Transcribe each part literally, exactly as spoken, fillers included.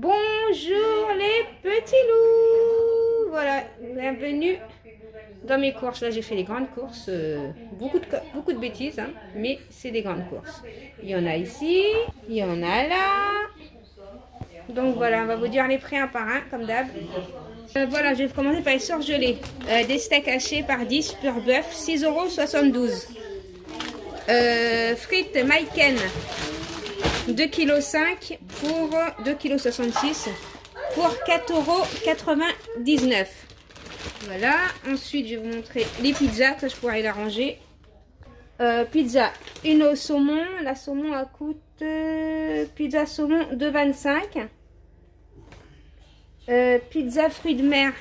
Bonjour les petits loups. Voilà, bienvenue dans mes courses. Là j'ai fait des grandes courses, euh, beaucoup, de, beaucoup de bêtises, hein, mais c'est des grandes courses. Il y en a ici, il y en a là. Donc voilà, on va vous dire les prix un par un, comme d'hab. Euh, voilà, je vais commencer par les surgelés. Euh, des steaks hachés par dix, pur bœuf, six euros soixante-douze. Euh, frites Maiken, deux virgule cinq kilos pour deux virgule soixante-six kilos pour quatre euros quatre-vingt-dix-neuf. Voilà, ensuite je vais vous montrer les pizzas que je pourrais les ranger. Euh, pizza, une au saumon. La saumon elle coûte euh, pizza saumon deux euros vingt-cinq. Euh, pizza fruits de mer.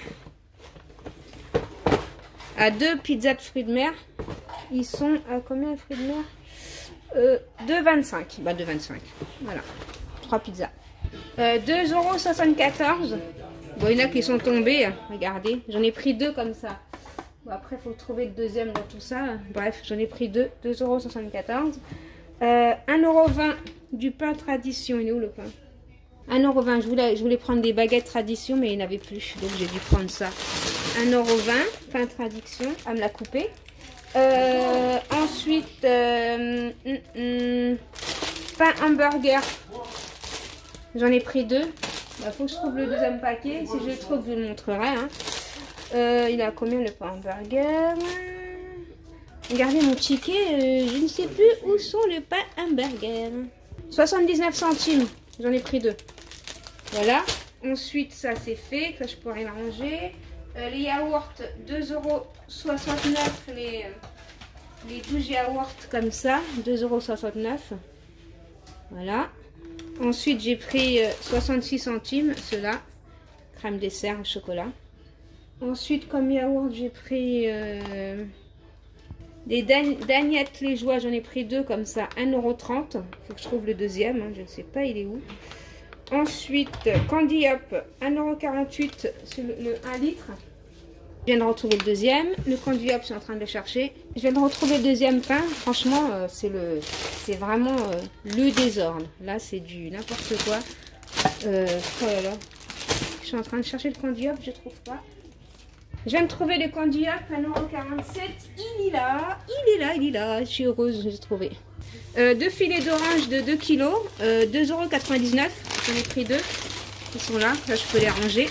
À deux pizzas de fruits de mer. Ils sont à combien les fruits de mer? euh, deux euros vingt-cinq. Bah deux euros vingt-cinq. Voilà. trois pizzas. Euh, deux euros soixante-quatorze. Bon, il y en a qui sont tombés. Regardez. J'en ai pris deux comme ça. Bon, après, il faut trouver le deuxième dans tout ça. Bref, j'en ai pris deux. deux euros soixante-quatorze. Euh, un euro vingt du pain tradition. Il est où le pain? un euro vingt. Je voulais, je voulais prendre des baguettes tradition, mais il n'y en avait plus. Donc, j'ai dû prendre ça. un euro vingt. Pain tradition. À me la couper. Euh, ensuite, euh, mm, mm, pain hamburger. J'en ai pris deux. Il bah, faut que je trouve le deuxième paquet. Si je le trouve, je vous le montrerai. Hein. Euh, il a combien le pain hamburger? Regardez mon ticket. Euh, je ne sais plus où sont les pains hamburger. soixante-dix-neuf centimes. J'en ai pris deux. Voilà. Ensuite, ça c'est fait. Que je pourrais le ranger. Euh, les yaourts, deux euros soixante-neuf, les, les douze yaourts comme ça, deux euros soixante-neuf. Voilà. Ensuite, j'ai pris euh, soixante-six centimes, ceux-là. Crème dessert au chocolat. Ensuite, comme yaourt, j'ai pris euh, des Dagnettes les joies, j'en ai pris deux comme ça, un euro trente. Il faut que je trouve le deuxième, hein, je ne sais pas, il est où. Ensuite, Candy Up, un euro quarante-huit sur le, le un litre. Je viens de retrouver le deuxième. Le Candy Up, je suis en train de le chercher. Je viens de retrouver le deuxième pain. Franchement, euh, c'est le, c'est vraiment euh, le désordre. Là, c'est du n'importe quoi. Euh, oh là là. Je suis en train de chercher le Candy Up, je ne trouve pas. Je viens de trouver le Candy Up, un euro quarante-sept. Il est là, il est là, il est là. Je suis heureuse, je l'ai trouvé. Euh, deux filets d'orange de deux kilos, euh, deux euros quatre-vingt-dix-neuf. J'en ai pris deux. Ils sont là. Là, je peux les ranger.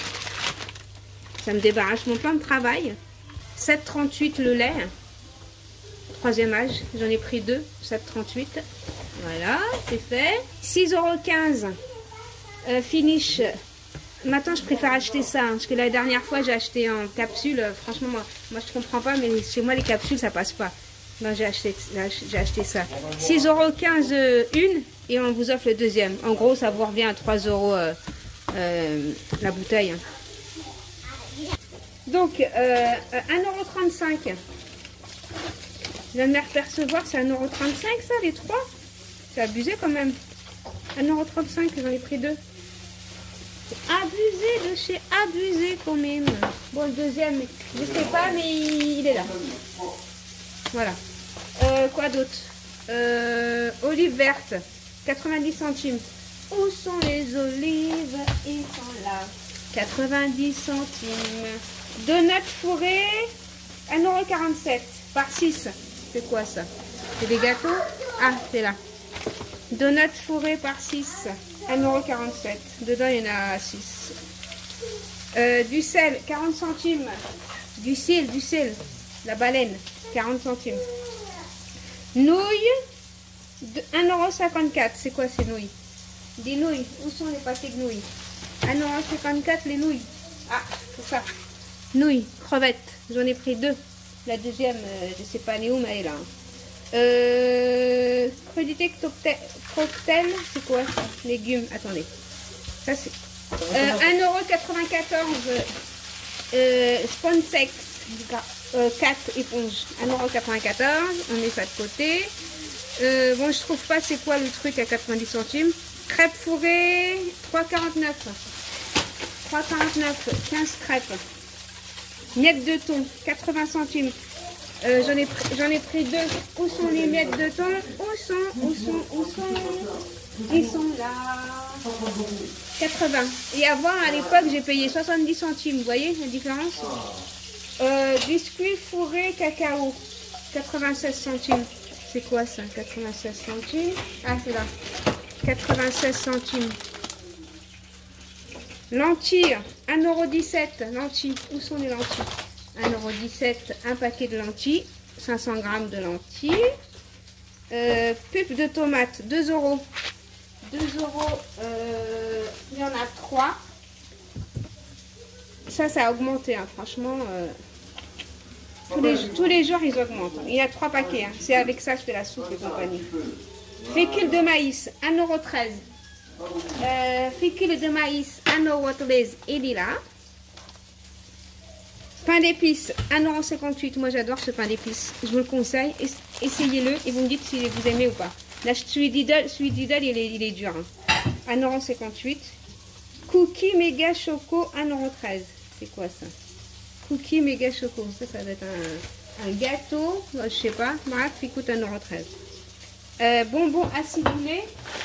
Ça me débarrasse mon plan de travail. sept euros trente-huit le lait. Troisième âge. J'en ai pris deux. sept euros trente-huit. Voilà, c'est fait. six euros quinze. Euh, finish. Maintenant, je préfère acheter ça. Hein, parce que la dernière fois, j'ai acheté en capsule. Franchement, moi, moi je comprends pas. Mais chez moi, les capsules, ça passe pas. Non, j'ai acheté, j'ai acheté ça. six euros quinze euh, une et on vous offre le deuxième. En gros, ça vous revient à trois euros euh, euh, la bouteille. Donc, euh, un euro trente-cinq. Je viens de me repercevoir, c'est un euro trente-cinq ça, les trois. C'est abusé quand même. un euro trente-cinq, j'en ai pris deux. C'est abusé de chez abusé quand même. Bon, le deuxième, je sais pas, mais il est là. Voilà. Euh, quoi d'autre? euh, Olives vertes, quatre-vingt-dix centimes. Où sont les olives? Ils sont là. quatre-vingt-dix centimes. Donuts fourrés, un euro quarante-sept par six. C'est quoi ça? C'est des gâteaux? Ah, c'est là. Donuts fourrés par six, un euro quarante-sept. Dedans, il y en a six. Euh, du sel, quarante centimes. Du sel, du sel. La baleine, quarante centimes. Nouilles, un euro cinquante-quatre. C'est quoi ces nouilles? Des nouilles. Où sont les paquets de nouilles? un euro cinquante-quatre les nouilles. Ah, c'est ça. Nouilles, crevettes. J'en ai pris deux. La deuxième, euh, je sais pas elle est où, mais elle est là. Euh, crudité cocktail. C'est quoi ça? Légumes. Attendez. Ça, c'est euh, un euro quatre-vingt-quatorze. Euh, Sponsex. Euh, quatre éponges, un euro quatre-vingt-quatorze. On met ça de côté. Euh, bon, je trouve pas c'est quoi le truc à quatre-vingt-dix centimes. Crêpes fourrées, trois euros quarante-neuf. trois euros quarante-neuf, quinze crêpes. Miettes de thon, quatre-vingts centimes. Euh, J'en ai, j'en ai pris deux. Où sont les miettes de thon? Où sont? Où sont? Où sont? Ils sont là. quatre-vingts. Et avant, à l'époque, j'ai payé soixante-dix centimes. Vous voyez la différence? euh, Biscuits fourrés cacao, quatre-vingt-seize centimes. C'est quoi ça? quatre-vingt-seize centimes. Ah, c'est là. quatre-vingt-seize centimes. Lentilles, un euro dix-sept. Lentilles, où sont les lentilles? un euro dix-sept, un paquet de lentilles. cinq cents grammes de lentilles. Euh, pulpe de tomates, deux euros. deux euros, euh, il y en a trois. Ça, ça a augmenté, hein, franchement. Euh, tous, les, tous les jours, ils augmentent. Il y a trois paquets. Hein. C'est avec ça que je fais la soupe et compagnie. Fécule de maïs, un euro treize. Euh, fécule de maïs, un euro treize. Et il est là. Pain d'épices, un euro cinquante-huit. Moi, j'adore ce pain d'épices. Je vous le conseille. Essayez-le et vous me dites si vous aimez ou pas. Là, celui d'Idol, celui d'Idol, il est, il est dur. Hein. un euro cinquante-huit. Cookie méga choco, un euro treize. C'est quoi ça? Cookie méga choco. Ça, ça va être un, un gâteau. Je sais pas. Bref, il coûte un euro treize. Euh, bonbons acidulés.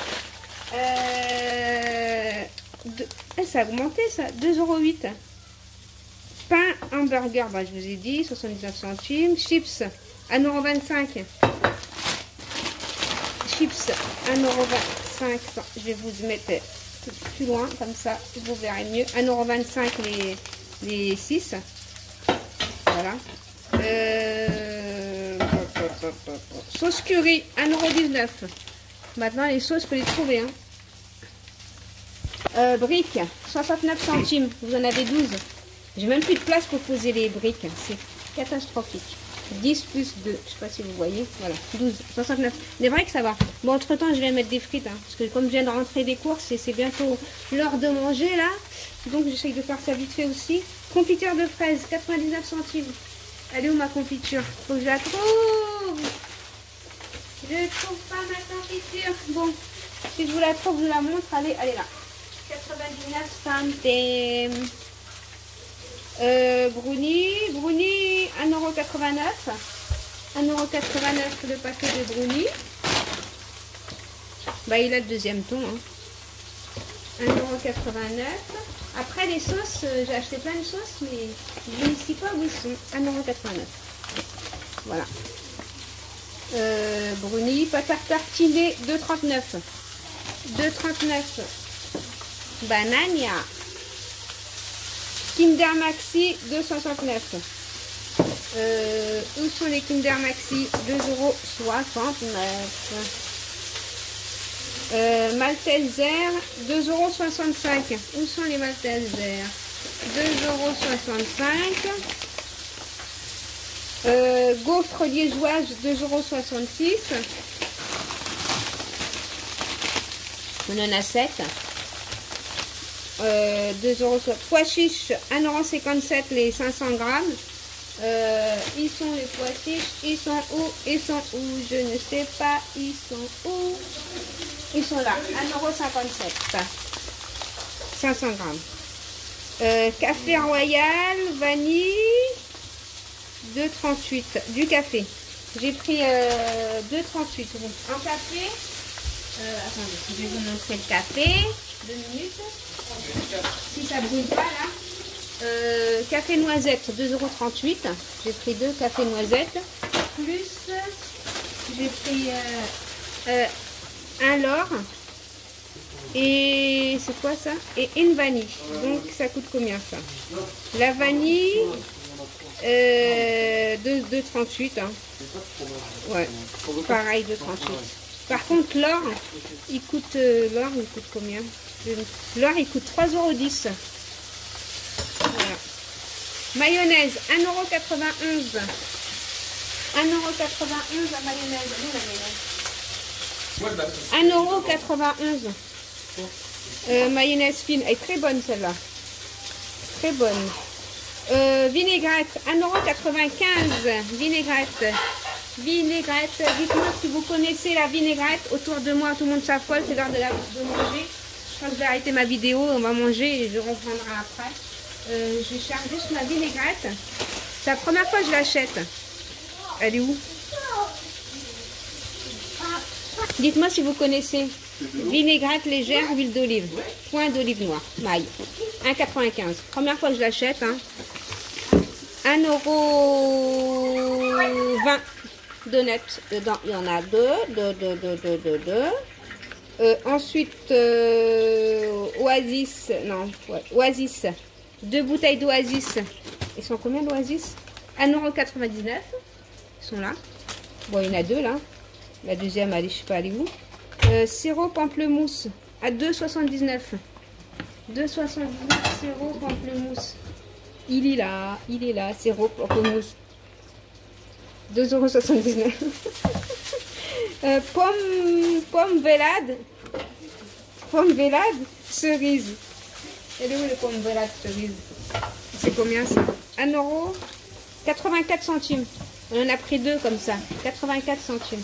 Euh, de, eh, ça a augmenté, ça. deux euros huit. Pain hamburger, bah, je vous ai dit, soixante-dix-neuf centimes. Chips, un euro vingt-cinq. Chips, un euro vingt-cinq. Je vais vous mettre plus loin, comme ça, vous verrez mieux. un euro vingt-cinq les, les six. Voilà. Euh... Sauce curry, un euro dix-neuf. Maintenant, les sauces, il faut les trouver. Hein. Euh, briques, soixante-neuf centimes. Vous en avez douze. J'ai même plus de place pour poser les briques. C'est catastrophique. dix plus deux. Je sais pas si vous voyez. Voilà. douze. soixante-neuf. Il est vrai que ça va. Bon, entre temps, je vais mettre des frites. Hein, parce que comme je viens de rentrer des courses, et c'est bientôt l'heure de manger là. Donc, j'essaye de faire ça vite fait aussi. Confiture de fraises, quatre-vingt-dix-neuf centimes. Elle est où ma confiture? Faut que je la trouve. Je ne trouve pas ma confiture. Bon, si je vous la trouve, je vous la montre. Allez, elle est là. quatre-vingt-dix-neuf centimes. Euh, brownie, brownie, un euro quatre-vingt-neuf. un euro quatre-vingt-neuf le paquet de brownie. Bah, il a le deuxième ton. Hein. un euro quatre-vingt-neuf. Après, les sauces, euh, j'ai acheté plein de sauces, mais je ne sais pas où ils sont. un euro quatre-vingt-neuf. Voilà. Euh, brownie, pâte à tartiner, deux trente-neuf. deux trente-neuf. Banania. Kinder Maxi, deux soixante-neuf. Euh, où sont les Kinder Maxi? deux euros soixante-neuf. Euh, Malteser, deux euros soixante-cinq. Où sont les Malteser? deux euros soixante-cinq. Euh, gaufres liégeoises, deux euros soixante-six. On en a sept. Euh, deux euros. Pois chiches, un euro cinquante-sept les cinq cents grammes. Euh, ils sont les pois chiches. Ils sont où? Ils sont où? Je ne sais pas. Ils sont où? Ils sont là. un euro cinquante-sept. cinq cents grammes. Euh, café royal, vanille, deux trente-huit. Du café. J'ai pris euh, deux trente-huit. En café. Euh, attendez, je vais vous montrer le café. Deux minutes. Si ça brûle pas là. Euh, café noisette, deux euros trente-huit. J'ai pris deux cafés noisettes. Plus, j'ai pris euh, euh, un lor. Et c'est quoi ça? Et une vanille. Donc ça coûte combien ça? La vanille, euh, deux euros trente-huit. Hein. Ouais, pareil, deux euros trente-huit. Par contre, l'or, il coûte, euh, l'or, il coûte combien? L'or, il coûte trois euros dix. Voilà. Mayonnaise, un euro quatre-vingt-onze. un euro quatre-vingt-onze la mayonnaise. Où la mayonnaise? un euro quatre-vingt-onze. Euh, mayonnaise fine. Elle est très bonne celle-là. Très bonne. Euh, vinaigrette, un euro quatre-vingt-quinze. Vinaigrette. Vinaigrette. Dites-moi si vous connaissez la vinaigrette. Autour de moi, tout le monde s'affole. C'est l'heure de, la... de manger. Je pense que je vais arrêter ma vidéo. On va manger et je reprendrai après. Euh, je vais charger sur la vinaigrette. C'est la première fois que je l'achète. Elle est où? Dites-moi si vous connaissez. Vinaigrette légère, huile d'olive. Point d'olive noire. Maille. un euro quatre-vingt-quinze. Première fois que je l'achète. Hein. un euro vingt. Donuts. Dedans, il y en a deux. Deux, deux, deux, deux, deux, deux. Euh, ensuite, euh, Oasis. Non, ouais, Oasis. Deux bouteilles d'Oasis. Ils sont combien d'Oasis? un euro quatre-vingt-dix-neuf. Ils sont là. Bon, il y en a deux là. La deuxième, allez, je sais pas, elle est où. Euh, sirop pamplemousse à deux euros soixante-dix-neuf. deux euros soixante-dix-neuf, sirop pamplemousse. Il est là, il est là, sirop pamplemousse. deux euros soixante-dix-neuf. euh, pomme, pomme vélade. Pomme vélade, cerise. Elle est où les pommes vélade, cerise? C'est combien ça? un euro quatre-vingt-quatre centimes. On en a pris deux comme ça. quatre-vingt-quatre centimes.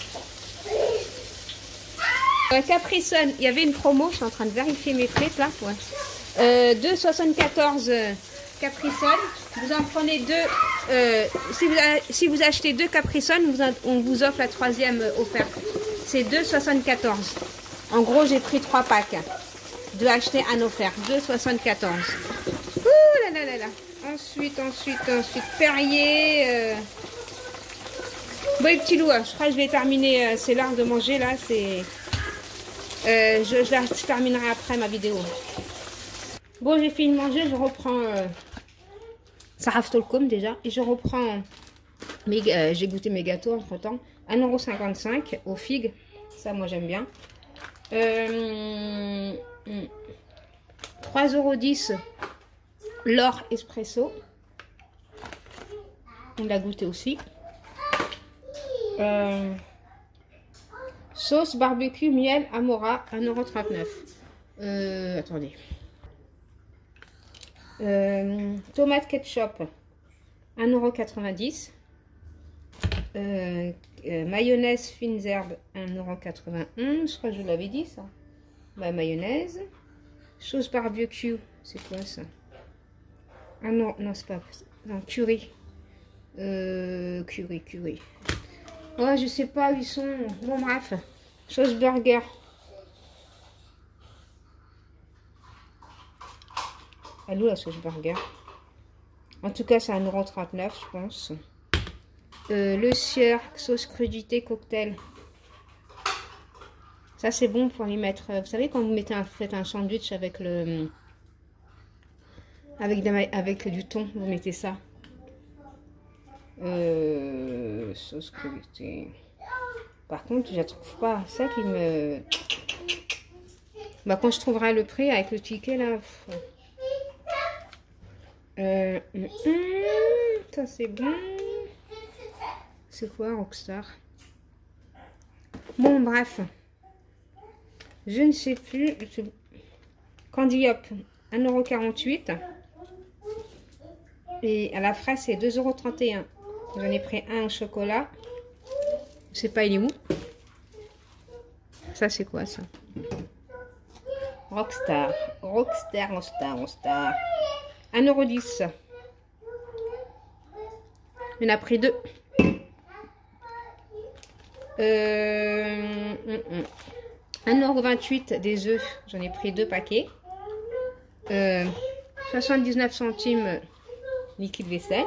Euh, Capri Sun, il y avait une promo, je suis en train de vérifier mes frites là. Ouais. Euh, deux euros soixante-quatorze euh, Capri Sun. Vous en prenez deux. Euh, si, vous a, si vous achetez deux Capri Sun, vous en, on vous offre la troisième euh, offerte. C'est deux euros soixante-quatorze. En gros, j'ai pris trois packs. Deux achetés, un offert. deux euros soixante-quatorze. Ouh là là là là. Ensuite, ensuite, ensuite, Perrier. Euh... Bon, les petits loups, je crois que je vais terminer. Euh, c'est l'heure de manger là. C'est. Euh, je, je, la, je terminerai après ma vidéo. Bon, j'ai fini de manger, je reprends euh, Sarah Stolcom déjà. Et je reprends, euh, j'ai goûté mes gâteaux entre temps. un euro cinquante-cinq aux figues. Ça, moi, j'aime bien. Euh, trois euros dix l'or espresso. On l'a goûté aussi. Euh, Sauce barbecue miel Amora, un euro trente-neuf. Euh, attendez. Euh, tomate ketchup, un euro quatre-vingt-dix. Euh, euh, mayonnaise fines herbes, un euro quatre-vingt-onze. Je crois que je vous l'avais dit ça. Bah, mayonnaise. Sauce barbecue, c'est quoi ça? Ah non, non, c'est pas. Non, curry. Euh, curry, curry. Ouais, je sais pas où ils sont. Bon, bref. Sauce burger. Elle est où la sauce burger? En tout cas, c'est un euro trente-neuf, je pense. Euh, le sieur, sauce crudité cocktail. Ça, c'est bon pour y mettre. Vous savez, quand vous mettez un, faites un sandwich avec le. Avec, des, avec du thon, vous mettez ça. Euh, sauce crudité. Par contre, je la trouve pas. Ça qui me... Bah, quand je trouverai le prix avec le ticket, là... Euh, hum, hum, ça, c'est bon. C'est quoi, Rockstar? Bon, bref. Je ne sais plus. Candy Hop, un euro quarante-huit. Et à la fraise, c'est deux euros trente et un. J'en ai pris un au chocolat. Je sais pas, il est où? Ça, c'est quoi, ça? Rockstar. Rockstar, Rockstar, Rockstar. un euro dix. On a pris deux. Euh, un euro vingt-huit des œufs. J'en ai pris deux paquets. Euh, soixante-dix-neuf centimes liquide vaisselle.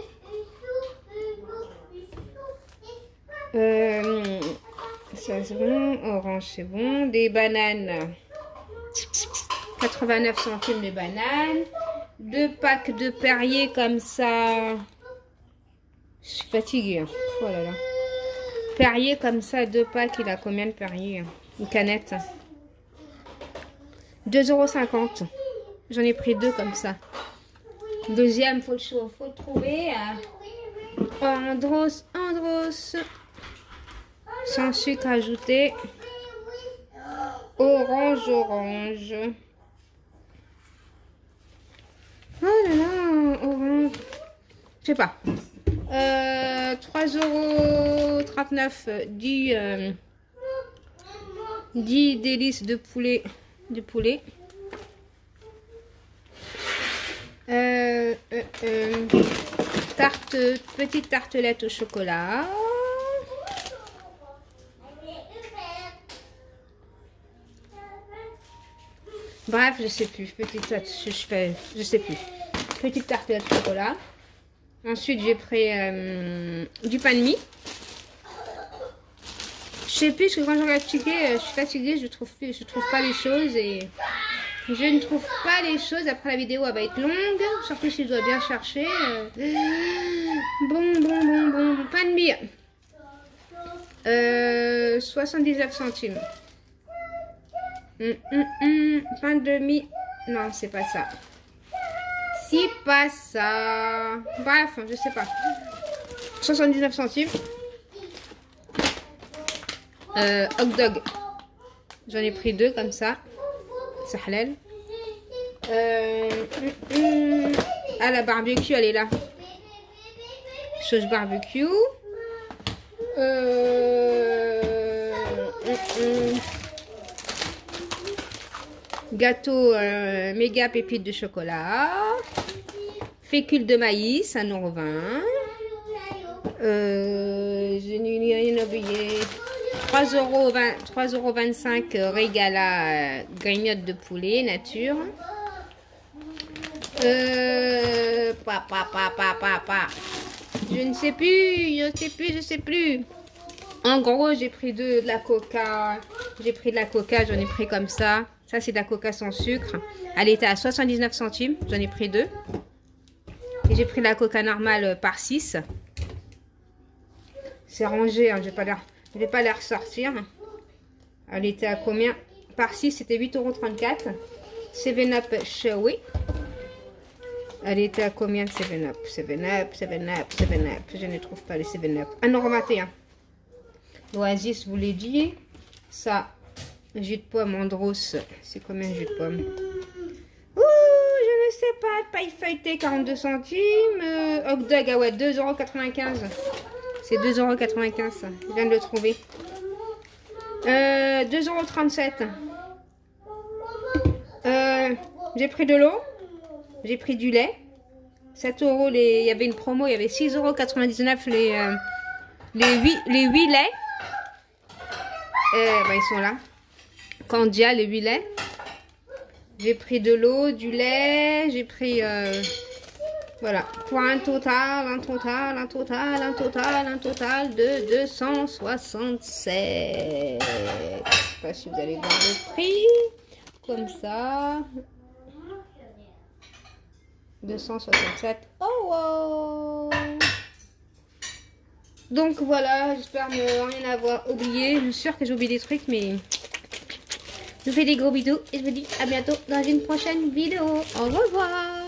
Euh, ça c'est bon, orange c'est bon, des bananes, quatre-vingt-neuf centimes les bananes, deux packs de Perrier comme ça, je suis fatiguée, hein. Oh là là. Perrier comme ça, deux packs, il a combien de Perrier? Une canette, deux euros cinquante, j'en ai pris deux comme ça. Deuxième, faut le, faut le trouver, euh, Andros, Andros. Sans sucre ajouté. Orange, orange. Oh là là, orange. Je sais pas. Euh, trois euros trente-neuf. dix, euh, dix délices de poulet. De poulet. Euh, euh, euh, tarte, petite tartelette au chocolat. Bref, je sais plus. Petite tarte, je fais, je sais plus. Petite tartelette de chocolat. Ensuite, j'ai pris euh, du pain de mie. Je sais plus, parce que quand je regarde ticket, je suis fatiguée, je trouve plus, je trouve pas les choses et je ne trouve pas les choses. Après, la vidéo, elle va être longue, surtout si je dois bien chercher. Bon, bon, bon, bon, pain de mie. Euh, soixante-dix-neuf centimes. Hum, hum, hum. Pain de mie. Non, c'est pas ça. C'est pas ça. Bref, je sais pas. soixante-dix-neuf centimes. Euh, hot dog. J'en ai pris deux comme ça. C'est halal. Euh, hum, hum. Ah, la barbecue, elle est là. Sauce barbecue. Euh, hum, hum. Gâteau euh, méga pépites de chocolat. Fécule de maïs, un euro vingt. Euh, je n'ai rien oublié. trois euros vingt-cinq Régala euh, grignote de poulet nature. Euh, pa, pa, pa, pa, pa, pa. Je ne sais plus, je ne sais plus, je sais plus. En gros, j'ai pris de, de la coca. J'ai pris de la coca, j'en ai pris comme ça. Ça, c'est de la coca sans sucre. Elle était à soixante-dix-neuf centimes. J'en ai pris deux. Et j'ai pris de la coca normale par six. C'est rangé, hein, je ne vais pas les ressortir. Elle était à combien? Par six, c'était huit euros trente-quatre. seven up Chewy. Elle était à combien de seven up? seven up, seven up, seven up. Je ne trouve pas les seven up. un euro vingt et un. L'Oasis, vous l'ai dit. Ça, jus de pomme Andros. C'est combien jus de pomme? Ouh, je ne sais pas. Paille feuilletée, quarante-deux centimes. Euh, hot dog, ah ouais, deux euros quatre-vingt-quinze. C'est deux euros quatre-vingt-quinze. Je viens de le trouver. Euh, deux euros trente-sept. Euh, j'ai pris de l'eau. J'ai pris du lait. sept euros. Les... Il y avait une promo. Il y avait six euros quatre-vingt-dix-neuf les, euh, les, huit, les huit laits. Euh, ben, ils sont là. Candia, les huit laits. J'ai pris de l'eau, du lait. J'ai pris... Euh, voilà. Pour un total, un total, un total, un total, un total de deux cent soixante-sept. Je ne sais pas si vous allez voir le prix. Comme ça. deux cent soixante-sept. Oh wow. Donc voilà, j'espère ne rien avoir oublié. Je suis sûre que j'ai oublié des trucs, mais je vous fais des gros bisous et je vous dis à bientôt dans une prochaine vidéo. Au revoir.